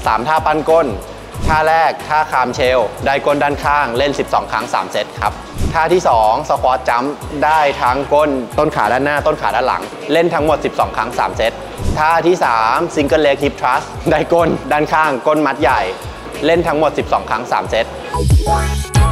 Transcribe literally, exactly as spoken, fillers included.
สามท่าปั้นก้นท่าแรกท่าคามเชลได้ก้นด้านข้างเล่นสิบสองครั้งสามเซตครับท่าที่สองสควอตจัมป์ได้ทั้งก้นต้นขาด้านหน้าต้นขาด้านหลังเล่นทั้งหมดสิบสองครั้งสามเซตท่าที่สามซิงเกิลเลกฮิปทรัสได้ก้นด้านข้างก้นมัดใหญ่เล่นทั้งหมดสิบสองครั้งสามเซต